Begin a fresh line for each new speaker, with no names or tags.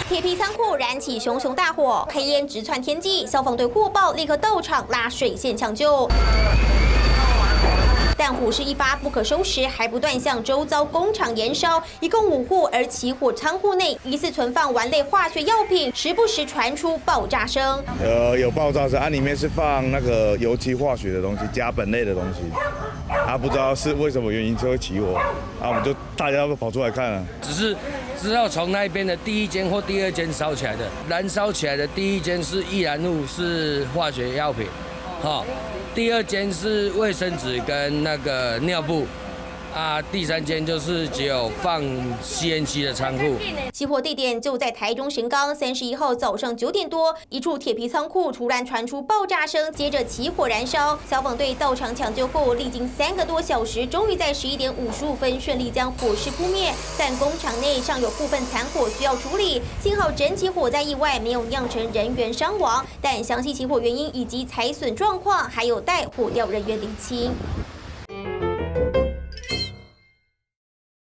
铁皮仓库燃起熊熊大火，黑烟直窜天际，消防队获报立刻到场拉水线抢救。 但火势一发不可收拾，还不断向周遭工厂延烧，一共5户，而起火仓库内疑似存放烷类化学药品，时不时传出爆炸声。
有爆炸声，里面是放那个油漆化学的东西，甲苯类的东西，不知道是为什么原因就会起火，我们就大家都跑出来看了，
只是知道从那边的第1间或第2间烧起来的，燃烧起来的第1间是易燃物，是化学药品，第2间是卫生纸跟那个尿布，第3间就是只有放吸烟机的仓库。
起火地点就在台中神冈，31号早上9点多，一处铁皮仓库突然传出爆炸声，接着起火燃烧。消防队到场抢救后，历经3个多小时，终于在11点55分顺利将火势扑灭。但工厂内尚有部分残火需要处理，幸好整起火灾意外没有酿成人员伤亡，但详细起火原因以及财损状况还有待火调人员厘清。